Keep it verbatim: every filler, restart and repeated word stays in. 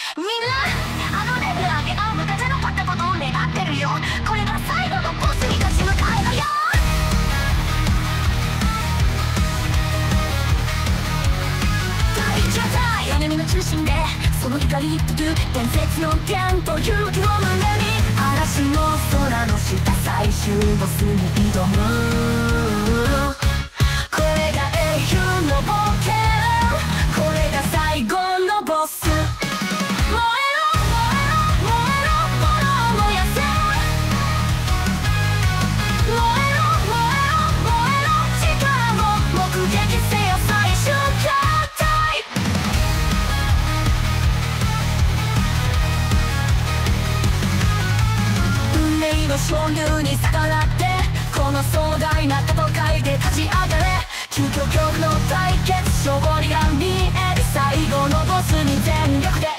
みんなあのレベル上げが無駄じゃなかったことを願ってるよ。これが最後のボスに立ち向かえるよ。大状態エネミの中心でその怒りと伝説の剣と勇気を胸に嵐の空の下最終ボスに挑む。これが英雄の冒険、これが最後のボス。燃えろ燃えろ燃えろ炎を燃やせ。燃えろ燃えろ燃えろ力を目撃せよ最終形態。運命の潮流に逆らってこの壮大な戦いで立ち上がれ。究極の対決勝利が見える最後のボスに全力で